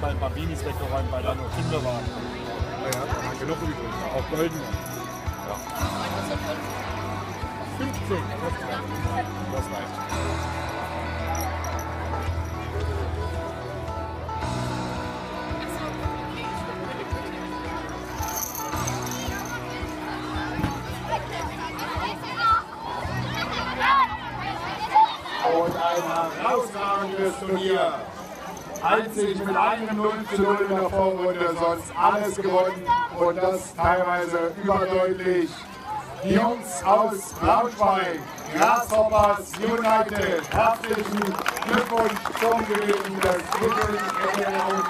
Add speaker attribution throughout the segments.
Speaker 1: meinen Bambinis weggeräumt, weil da nur Kinder waren.
Speaker 2: Ja, da waren genug übrig, auch goldene. Ja. 15, das reicht. Und ein herausragendes Turnier. Einzig mit einem 0:0 in der Vorrunde, sonst alles gewonnen und das teilweise überdeutlich. Die Jungs aus Braunschweig, Grasshoppers United, herzlichen Glückwunsch zum Gewinn des Titeln.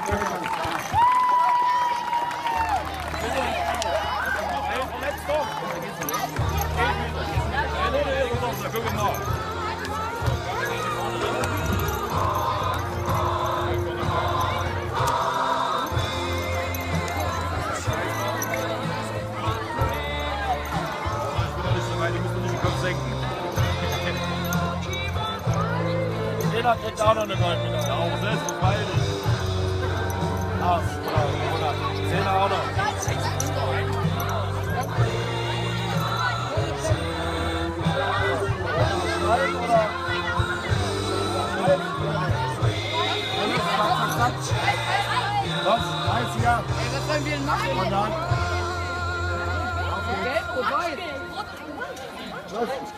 Speaker 1: Jeder kriegt auch noch eine Goldmedaille. Ja, auch selbstverständlich. Ach, oder 10 auch noch.
Speaker 2: Was? 30er?
Speaker 3: Was sollen wir denn machen?
Speaker 2: Und dann?
Speaker 3: Gelb oder weiß?
Speaker 2: Was?